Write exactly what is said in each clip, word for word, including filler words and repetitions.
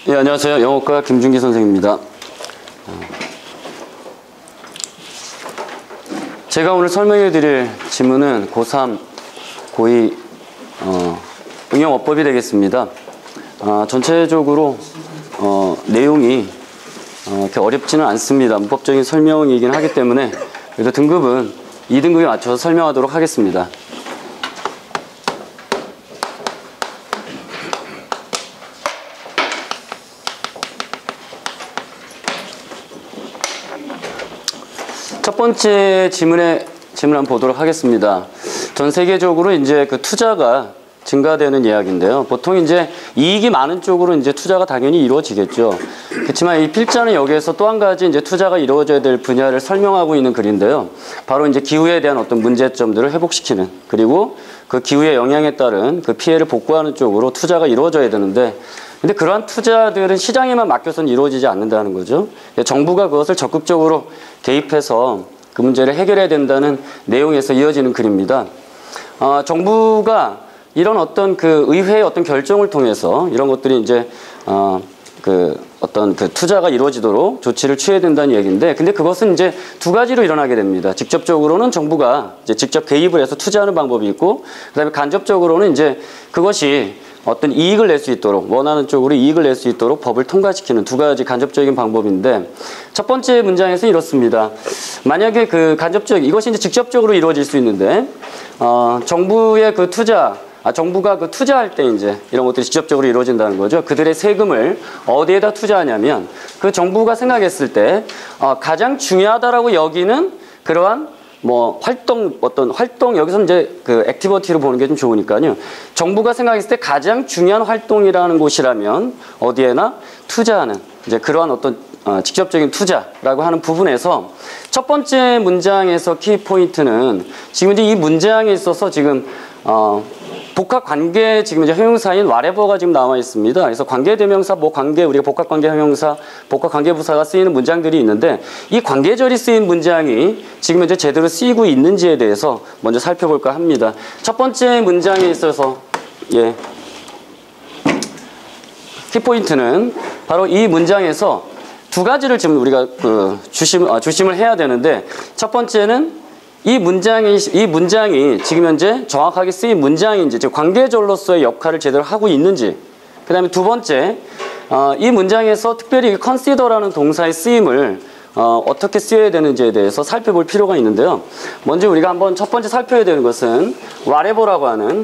예, 안녕하세요. 영어과 김준기 선생입니다. 제가 오늘 설명해 드릴 지문은 고삼, 고이 어, 응용어법이 되겠습니다. 어, 전체적으로 어, 내용이 어, 이렇게 어렵지는 않습니다. 문법적인 설명이긴 하기 때문에 그래도 등급은 이 등급에 맞춰서 설명하도록 하겠습니다. 첫 번째 지문에 질문 한번 보도록 하겠습니다. 전 세계적으로 이제 그 투자가 증가되는 이야기인데요. 보통 이제 이익이 많은 쪽으로 이제 투자가 당연히 이루어지겠죠. 그렇지만 이 필자는 여기에서 또 한 가지 이제 투자가 이루어져야 될 분야를 설명하고 있는 글인데요. 바로 이제 기후에 대한 어떤 문제점들을 회복시키는, 그리고 그 기후의 영향에 따른 그 피해를 복구하는 쪽으로 투자가 이루어져야 되는데, 근데 그러한 투자들은 시장에만 맡겨서는 이루어지지 않는다는 거죠. 정부가 그것을 적극적으로 개입해서 그 문제를 해결해야 된다는 내용에서 이어지는 글입니다. 어, 정부가 이런 어떤 그 의회의 어떤 결정을 통해서 이런 것들이 이제 어, 그 어떤 그 투자가 이루어지도록 조치를 취해야 된다는 얘기인데, 근데 그것은 이제 두 가지로 일어나게 됩니다. 직접적으로는 정부가 이제 직접 개입을 해서 투자하는 방법이 있고, 그다음에 간접적으로는 이제 그것이 어떤 이익을 낼 수 있도록, 원하는 쪽으로 이익을 낼 수 있도록 법을 통과시키는 두 가지 간접적인 방법인데, 첫 번째 문장에서는 이렇습니다. 만약에 그 간접적, 이것이 이제 직접적으로 이루어질 수 있는데, 어, 정부의 그 투자, 아, 정부가 그 투자할 때 이제 이런 것들이 직접적으로 이루어진다는 거죠. 그들의 세금을 어디에다 투자하냐면, 그 정부가 생각했을 때, 어, 가장 중요하다라고 여기는 그러한 뭐 활동, 어떤 활동, 여기서 이제 그 액티비티로 보는 게 좀 좋으니까요. 정부가 생각했을 때 가장 중요한 활동이라는 곳이라면 어디에나 투자하는, 이제 그러한 어떤 어, 직접적인 투자라고 하는 부분에서 첫 번째 문장에서 키포인트는 지금 이제 이 문장에 있어서 지금 어, 복합관계, 지금 이제 형용사인 whatever가 지금 나와 있습니다. 그래서 관계대명사, 뭐 관계, 우리가 복합관계 형용사, 복합관계부사가 쓰이는 문장들이 있는데, 이 관계절이 쓰인 문장이 지금 이제 제대로 쓰이고 있는지에 대해서 먼저 살펴볼까 합니다. 첫 번째 문장에 있어서, 예. 키포인트는 바로 이 문장에서 두 가지를 지금 우리가 그 주심, 아, 주심을 해야 되는데, 첫 번째는 이 문장이, 이 문장이 지금 현재 정확하게 쓰인 문장인지, 즉 관계절로서의 역할을 제대로 하고 있는지, 그 다음에 두 번째, 어, 이 문장에서 특별히 consider라는 동사의 쓰임을 어, 어떻게 쓰여야 되는지에 대해서 살펴볼 필요가 있는데요. 먼저 우리가 한번 첫 번째 살펴야 되는 것은 whatever라고 하는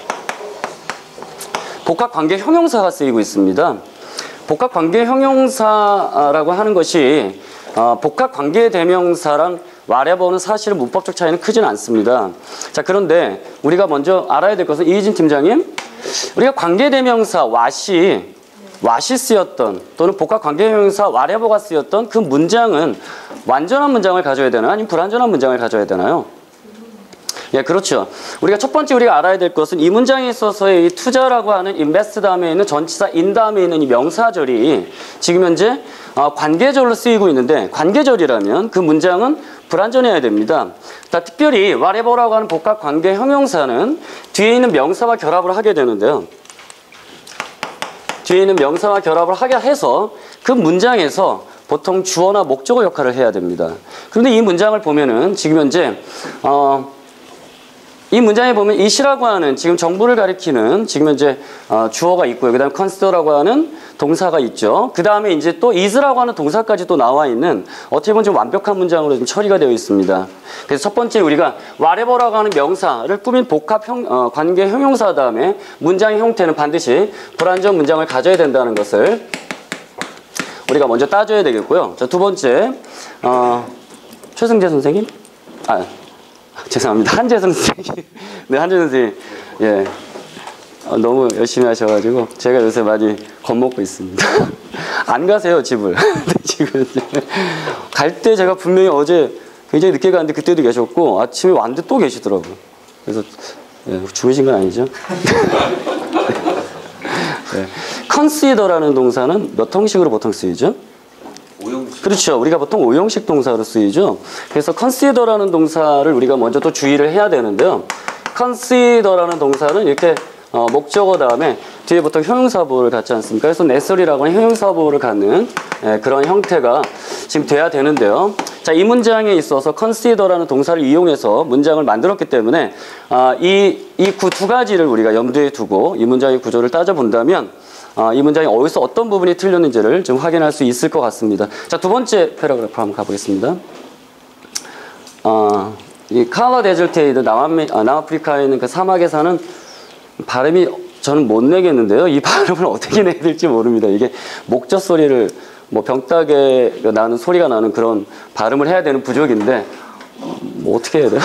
복합관계 형용사가 쓰이고 있습니다. 복합관계 형용사라고 하는 것이 어, 복합관계대명사랑 whatever는 사실은 문법적 차이는 크지는 않습니다. 자, 그런데 우리가 먼저 알아야 될 것은, 이희진 팀장님, 우리가 관계대명사 what이 what이 쓰였던, 또는 복합관계형용사 whatever가 쓰였던 그 문장은 완전한 문장을 가져야 되나요? 아니면 불완전한 문장을 가져야 되나요? 예, 그렇죠. 우리가 첫 번째 우리가 알아야 될 것은 이 문장에 있어서의 이 투자라고 하는 invest 다음에 있는 전치사 in 다음에 있는 이 명사절이 지금 현재 어, 관계절로 쓰이고 있는데, 관계절이라면 그 문장은 불완전해야 됩니다. 자, 특별히 whatever라고 하는 복합관계 형용사는 뒤에 있는 명사와 결합을 하게 되는데요. 뒤에 있는 명사와 결합을 하게 해서 그 문장에서 보통 주어나 목적어 역할을 해야 됩니다. 그런데 이 문장을 보면은 지금 현재 어, 이 문장에 보면 it이라고 하는 지금 정부를 가리키는 지금 현재 어, 주어가 있고요. 그 다음에 consider라고 하는 동사가 있죠. 그 다음에 이제 또 is라고 하는 동사까지 또 나와 있는, 어떻게 보면 좀 완벽한 문장으로 좀 처리가 되어 있습니다. 그래서 첫 번째 우리가 whatever라고 하는 명사를 꾸민 복합 형, 어, 관계 형용사 다음에 문장의 형태는 반드시 불완전 문장을 가져야 된다는 것을 우리가 먼저 따져야 되겠고요. 자, 두 번째, 어, 최승재 선생님? 아, 죄송합니다. 한재성 선생님. 네, 한재성 선생님. 예. 어, 너무 열심히 하셔가지고 제가 요새 많이 겁먹고 있습니다. 안 가세요, 집을. 지금 갈 때 제가 분명히 어제 굉장히 늦게 갔는데 그때도 계셨고, 아침에 왔는데 또 계시더라고요. 그래서 예, 주무신 건 아니죠? 네. consider라는 동사는 몇 형식으로 보통 쓰이죠? 오형식. 그렇죠. 우리가 보통 오형식 동사로 쓰이죠. 그래서 consider라는 동사를 우리가 먼저 또 주의를 해야 되는데요. consider라는 동사는 이렇게 어, 목적어 다음에 뒤에 보통 형용사보를 갖지 않습니까? 그래서 necessary라고 하는 형용사보를 갖는 예, 그런 형태가 지금 돼야 되는데요. 자, 이 문장에 있어서 consider라는 동사를 이용해서 문장을 만들었기 때문에 아, 이, 이 두 가지를 우리가 염두에 두고 이 문장의 구조를 따져본다면 아, 이 문장이 어디서 어떤 부분이 틀렸는지를 좀 확인할 수 있을 것 같습니다. 자, 두 번째 패러그래프 한번 가보겠습니다. 어, 이 칼라 데절테이드 남아메, 아, 남아프리카에 있는 그 사막에 사는 발음이 저는 못 내겠는데요. 이 발음을 어떻게 내야 될지 모릅니다. 이게 목젖 소리를 뭐 병따개 나는 소리가 나는 그런 발음을 해야 되는 부족인데 뭐 어떻게 해야 돼요?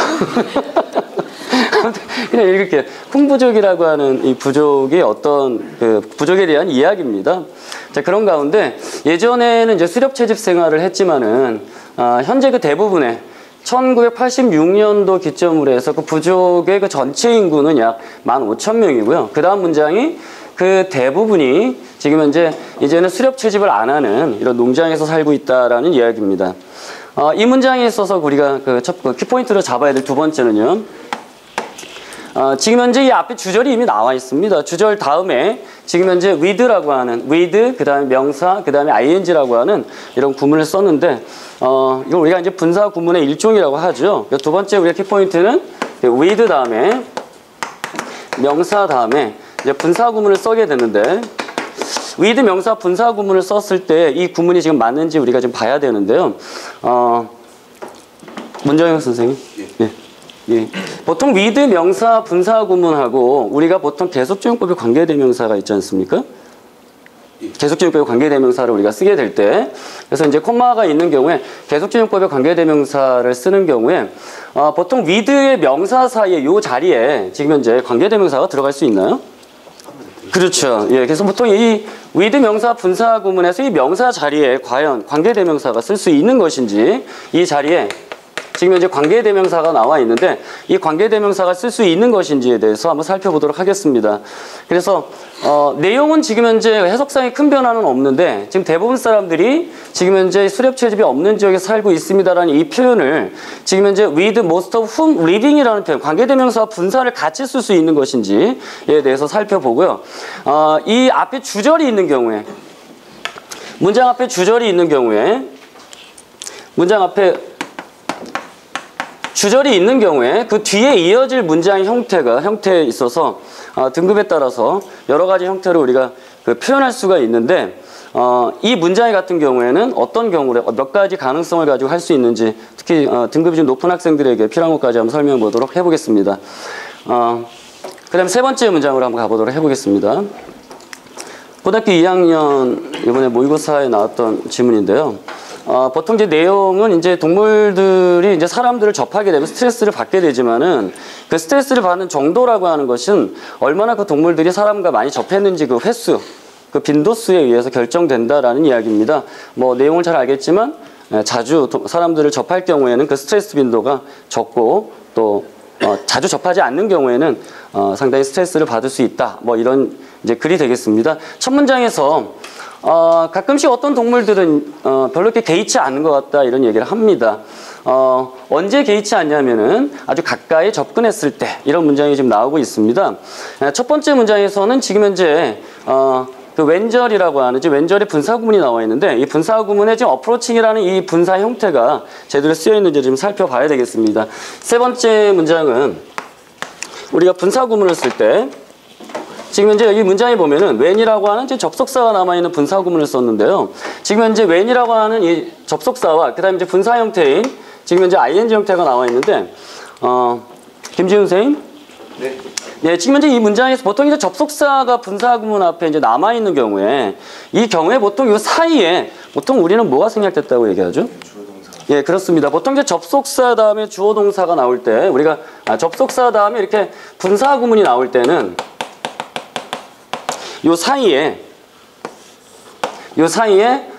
그냥 읽을게요. 쿵부족이라고 하는 이 부족이 어떤 그 부족에 대한 이야기입니다. 자, 그런 가운데 예전에는 이제 수렵 채집 생활을 했지만은 아, 현재 그 대부분의 천구백팔십육 년도 기점으로 해서 그 부족의 그 전체 인구는 약 만 오천 명이고요. 그 다음 문장이 그 대부분이 지금 현재 이제는 수렵 채집을 안 하는 이런 농장에서 살고 있다라는 이야기입니다. 어, 이 문장에 있어서 우리가 그 첫 그 키포인트로 잡아야 될 두 번째는요. 어, 지금 현재 이 앞에 주절이 이미 나와 있습니다. 주절 다음에 지금 현재 with라고 하는 with, 그 다음에 명사, 그 다음에 ing라고 하는 이런 구문을 썼는데 어, 이걸 우리가 이제 분사 구문의 일종이라고 하죠. 두 번째 우리가 키포인트는 with 다음에 명사 다음에 이제 분사 구문을 써게 되는데 with 명사 분사 구문을 썼을 때 이 구문이 지금 맞는지 우리가 좀 봐야 되는데요. 어, 문정영 선생님. 네. 예. 보통 with 명사 분사 구문하고 우리가 보통 계속적용법의 관계대명사가 있지 않습니까? 계속적용법의 관계대명사를 우리가 쓰게 될 때, 그래서 이제 콤마가 있는 경우에 계속적용법의 관계대명사를 쓰는 경우에 어, 보통 with의 명사 사이에 요 자리에 지금 현재 관계대명사가 들어갈 수 있나요? 그렇죠. 예, 그래서 보통 이 with 명사 분사 구문에서 이 명사 자리에 과연 관계대명사가 쓸 수 있는 것인지 이 자리에 지금 현재 관계대명사가 나와 있는데 이 관계대명사가 쓸 수 있는 것인지에 대해서 한번 살펴보도록 하겠습니다. 그래서 어, 내용은 지금 현재 해석상의 큰 변화는 없는데 지금 대부분 사람들이 지금 현재 수렵 채집이 없는 지역에 살고 있습니다라는 이 표현을 지금 현재 with most of whom living이라는 표현, 관계대명사와 분사를 같이 쓸 수 있는 것인지에 대해서 살펴보고요. 어, 이 앞에 주절이 있는 경우에 문장 앞에 주절이 있는 경우에 문장 앞에 주절이 있는 경우에 그 뒤에 이어질 문장의 형태가 형태에 있어서 어, 등급에 따라서 여러 가지 형태로 우리가 그 표현할 수가 있는데 어, 이 문장 같은 경우에는 어떤 경우에 몇 가지 가능성을 가지고 할 수 있는지 특히 어, 등급이 좀 높은 학생들에게 필요한 것까지 한번 설명해 보도록 해보겠습니다. 어, 그 다음에 세 번째 문장으로 한번 가보도록 해보겠습니다. 고등학교 이 학년 이번에 모의고사에 나왔던 질문인데요. 어, 보통 이제 내용은 이제 동물들이 이제 사람들을 접하게 되면 스트레스를 받게 되지만은 그 스트레스를 받는 정도라고 하는 것은 얼마나 그 동물들이 사람과 많이 접했는지 그 횟수, 그 빈도수에 의해서 결정된다라는 이야기입니다. 뭐 내용을 잘 알겠지만 자주 사람들을 접할 경우에는 그 스트레스 빈도가 적고 또 어, 자주 접하지 않는 경우에는 어, 상당히 스트레스를 받을 수 있다. 뭐 이런 이제 글이 되겠습니다. 첫 문장에서 어, 가끔씩 어떤 동물들은 어, 별로 이렇게 개의치 않는 것 같다 이런 얘기를 합니다. 어, 언제 개의치 않냐면은 아주 가까이 접근했을 때 이런 문장이 지금 나오고 있습니다. 첫 번째 문장에서는 지금 현재 어, 그 왼절이라고 하는 이제 왼절의 분사 구문이 나와 있는데 이 분사 구문에 지금 어프로칭이라는 이 분사 형태가 제대로 쓰여 있는지 좀 살펴봐야 되겠습니다. 세 번째 문장은 우리가 분사 구문을 쓸 때 지금 현재 여기 문장에 보면은 when이라고 하는 지금 접속사가 남아있는 분사 구문을 썼는데요. 지금 현재 when이라고 하는 이 접속사와 그 다음에 이제 분사 형태인 지금 현재 ing 형태가 나와 있는데, 어, 김지훈 선생님? 네. 네, 지금 현재 이 문장에서 보통 이제 접속사가 분사 구문 앞에 이제 남아있는 경우에 이 경우에 보통 이 사이에 보통 우리는 뭐가 생략됐다고 얘기하죠? 주어 동사. 예, 그렇습니다. 보통 이제 접속사 다음에 주어 동사가 나올 때 우리가 아, 접속사 다음에 이렇게 분사 구문이 나올 때는 요 사이에 요 사이에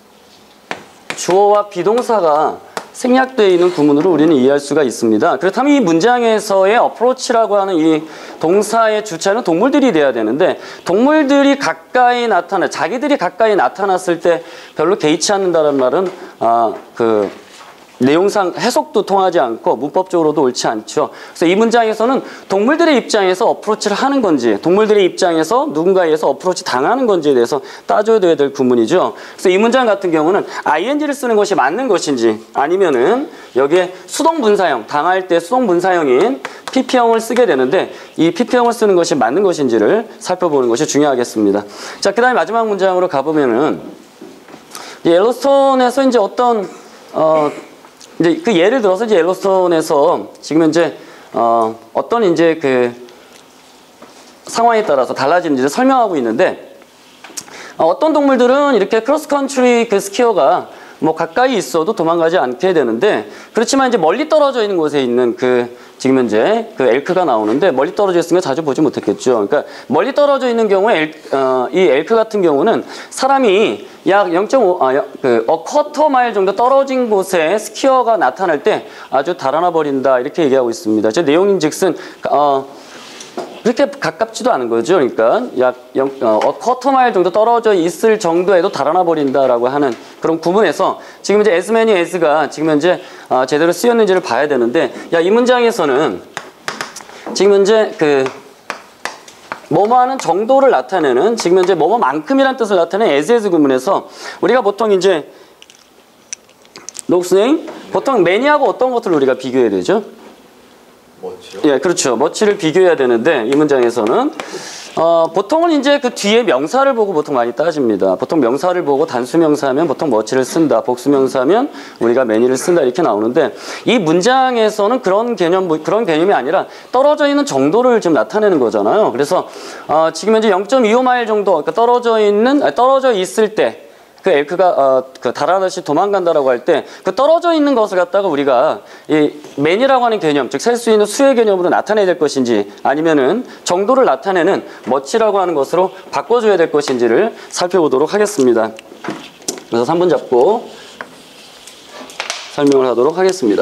주어와 비동사가 생략되어 있는 구문으로 우리는 이해할 수가 있습니다. 그렇다면 이 문장에서의 approach라고 하는 이 동사의 주체는 동물들이 돼야 되는데 동물들이 가까이 나타나 자기들이 가까이 나타났을 때 별로 개의치 않는다는 말은 아, 그 내용상 해석도 통하지 않고 문법적으로도 옳지 않죠. 그래서 이 문장에서는 동물들의 입장에서 어프로치를 하는 건지, 동물들의 입장에서 누군가에 의해서 어프로치 당하는 건지에 대해서 따져야 될 구문이죠. 그래서 이 문장 같은 경우는 아이엔지를 쓰는 것이 맞는 것인지, 아니면은 여기에 수동분사형, 당할 때 수동분사형인 피피형을 쓰게 되는데 이 피피형을 쓰는 것이 맞는 것인지를 살펴보는 것이 중요하겠습니다. 자, 그 다음에 마지막 문장으로 가보면은 옐로스톤에서 이제 어떤 어 이제 그 예를 들어서 이제 옐로스톤에서 지금 현재 어 어떤 이제 그 상황에 따라서 달라지는지를 설명하고 있는데, 어 어떤 동물들은 이렇게 크로스컨트리 그 스키어가 뭐 가까이 있어도 도망가지 않게 되는데, 그렇지만 이제 멀리 떨어져 있는 곳에 있는 그 지금 현재 그 엘크가 나오는데 멀리 떨어져 있으면 자주 보지 못했겠죠. 그러니까 멀리 떨어져 있는 경우에 엘, 어, 이 엘크 같은 경우는 사람이 약 영 점 오, 아, 그, 어, 쿼터 마일 정도 떨어진 곳에 스키어가 나타날 때 아주 달아나 버린다, 이렇게 얘기하고 있습니다. 제 내용인 즉슨, 어, 그렇게 가깝지도 않은 거죠. 그러니까 약 영, 어, 쿼터 마일 정도 떨어져 있을 정도에도 달아나 버린다라고 하는 그런 구문에서 지금 이제 as many as가 지금 현재 어, 제대로 쓰였는지를 봐야 되는데, 야, 이 문장에서는 지금 현재 그 뭐뭐 하는 정도를 나타내는, 지금 현재 뭐뭐만큼이란 뜻을 나타내는 as as 구문에서 우리가 보통 이제 녹스네임 보통 many하고 어떤 것들을 우리가 비교해야 되죠? 멋지요? 예, 그렇죠. 멋지를 비교해야 되는데 이 문장에서는 어, 보통은 이제 그 뒤에 명사를 보고 보통 많이 따집니다. 보통 명사를 보고 단수명사하면 보통 멋지를 쓴다, 복수명사하면 우리가 many를 쓴다, 이렇게 나오는데 이 문장에서는 그런 개념, 그런 개념이 아니라 떨어져 있는 정도를 지금 나타내는 거잖아요. 그래서 어, 지금 현재 영 점 이오 마일 정도, 그러니까 떨어져 있는, 아니, 떨어져 있을 때 그 엘크가 어, 그 달아나듯이 도망간다라고 할 때 그 떨어져 있는 것을 갖다가 우리가 이 man이라고 하는 개념, 즉 셀 수 있는 수의 개념으로 나타내야 될 것인지, 아니면은 정도를 나타내는 much라고 하는 것으로 바꿔줘야 될 것인지를 살펴보도록 하겠습니다. 그래서 삼 분 잡고 설명을 하도록 하겠습니다.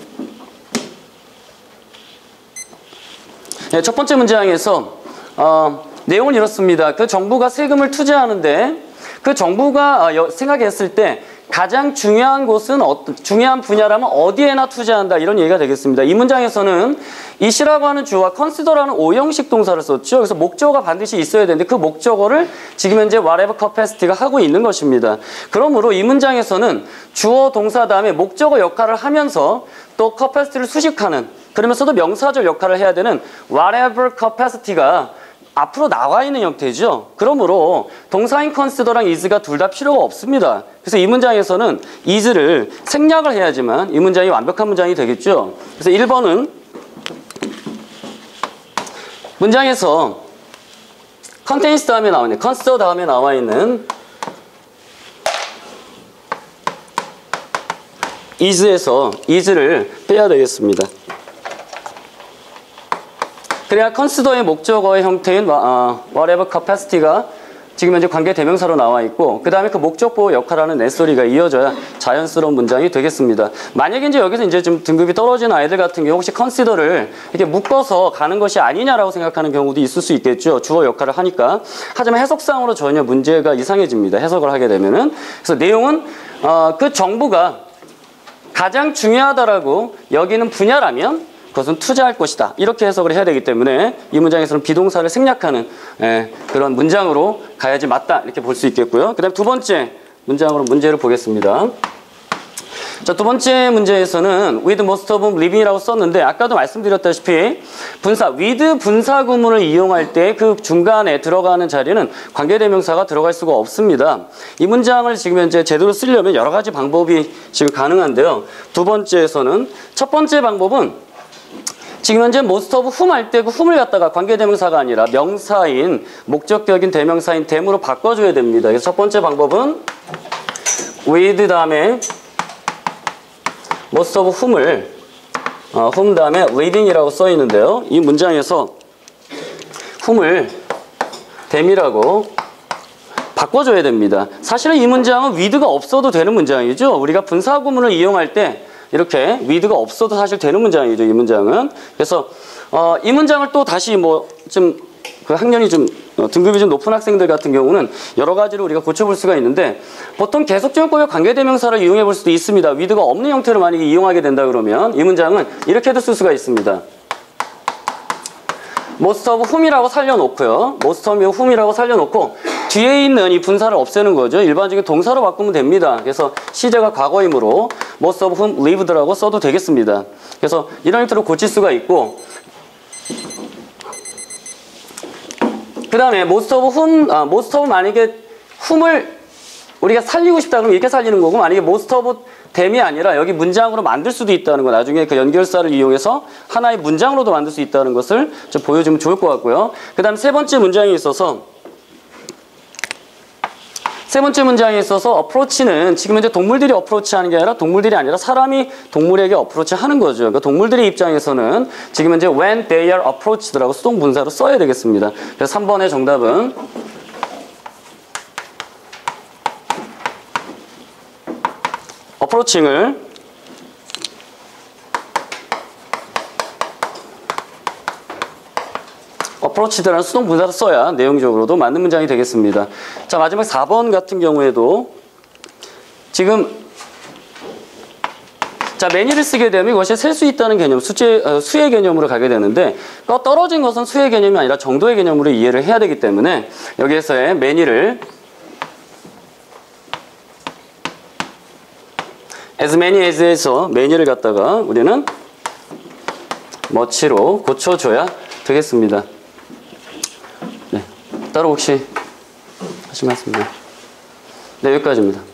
네, 첫 번째 문장에서 어, 내용은 이렇습니다. 그 정부가 세금을 투자하는데 그 정부가 생각했을 때 가장 중요한 곳은 어떤, 중요한 분야라면 어디에나 투자한다, 이런 얘기가 되겠습니다. 이 문장에서는 이시라고 하는 주어와 consider라는 오형식 동사를 썼죠. 그래서 목적어가 반드시 있어야 되는데 그 목적어를 지금 현재 whatever capacity가 하고 있는 것입니다. 그러므로 이 문장에서는 주어 동사 다음에 목적어 역할을 하면서 또 capacity를 수식하는, 그러면서도 명사절 역할을 해야 되는 whatever capacity가 앞으로 나와 있는 형태죠. 그러므로 동사인 consider랑 is가 둘 다 필요가 없습니다. 그래서 이 문장에서는 is를 생략을 해야지만 이 문장이 완벽한 문장이 되겠죠. 그래서 일 번은 문장에서 contains 다음에 나와 있는, consider 다음에 나와 있는 is에서 is를 빼야 되겠습니다. 그래야 consider의 목적어의 형태인 어, whatever capacity가 지금 현재 관계 대명사로 나와 있고, 그 다음에 그 목적보 역할하는 넷소리가 이어져야 자연스러운 문장이 되겠습니다. 만약에 이제 여기서 이제 좀 등급이 떨어진 아이들 같은 경우 혹시 consider를 이렇게 묶어서 가는 것이 아니냐라고 생각하는 경우도 있을 수 있겠죠. 주어 역할을 하니까. 하지만 해석상으로 전혀 문제가 이상해집니다. 해석을 하게 되면은. 그래서 내용은 어, 그 정부가 가장 중요하다라고 여기는 분야라면 그것은 투자할 것이다, 이렇게 해석을 해야 되기 때문에 이 문장에서는 비동사를 생략하는 예, 그런 문장으로 가야지 맞다, 이렇게 볼 수 있겠고요. 그 다음 두 번째 문장으로 문제를 보겠습니다. 자, 두 번째 문제에서는 with most of them living이라고 썼는데 아까도 말씀드렸다시피 분사, with 분사 구문을 이용할 때 그 중간에 들어가는 자리는 관계대명사가 들어갈 수가 없습니다. 이 문장을 지금 현재 제대로 쓰려면 여러 가지 방법이 지금 가능한데요. 두 번째에서는 첫 번째 방법은 지금 현재 most of whom 할 때 그 whom을 갖다가 관계대명사가 아니라 명사인, 목적격인 대명사인 them으로 바꿔줘야 됩니다. 그래서 첫 번째 방법은 with 다음에 most of whom을 어, whom 다음에 living이라고 써 있는데요. 이 문장에서 whom을 them이라고 바꿔줘야 됩니다. 사실은 이 문장은 with가 없어도 되는 문장이죠. 우리가 분사 구문을 이용할 때 이렇게 with가 없어도 사실 되는 문장이죠, 이 문장은. 그래서 어, 이 문장을 또 다시 뭐 좀 그 학년이 좀 어, 등급이 좀 높은 학생들 같은 경우는 여러 가지로 우리가 고쳐볼 수가 있는데 보통 계속적용법의 관계대명사를 이용해 볼 수도 있습니다. with가 없는 형태로 만약에 이용하게 된다 그러면 이 문장은 이렇게도 쓸 수가 있습니다. most of whom이라고 살려놓고요. most of whom이라고 살려놓고 뒤에 있는 이 분사를 없애는 거죠. 일반적인 동사로 바꾸면 됩니다. 그래서 시제가 과거이므로 most of whom lived라고 써도 되겠습니다. 그래서 이런 형태로 고칠 수가 있고 그 다음에 most of whom, 아, most of 만약에 whom을 우리가 살리고 싶다 그러면 이렇게 살리는 거고 만약에 most of them이 아니라 여기 문장으로 만들 수도 있다는 거 나중에 그 연결사를 이용해서 하나의 문장으로도 만들 수 있다는 것을 좀 보여주면 좋을 것 같고요. 그 다음 세 번째 문장에 있어서 세 번째 문장에 있어서 approach는 지금 현재 동물들이 approach 하는 게 아니라 동물들이 아니라 사람이 동물에게 approach 하는 거죠. 그러니까 동물들의 입장에서는 지금 현재 when they are approached라고 수동 분사로 써야 되겠습니다. 그래서 삼 번의 정답은 approaching을 approached라는 수동 분사를 써야 내용적으로도 맞는 문장이 되겠습니다. 자, 마지막 사 번 같은 경우에도 지금 자, many를 쓰게 되면 이것이 셀 수 있다는 개념, 수제, 어, 수의 개념으로 가게 되는데 또 떨어진 것은 수의 개념이 아니라 정도의 개념으로 이해를 해야 되기 때문에 여기에서의 many를 as many as에서 many를 갖다가 우리는 much로 고쳐줘야 되겠습니다. 네, 따로 혹시 하신 것 같습니다. 네, 여기까지입니다.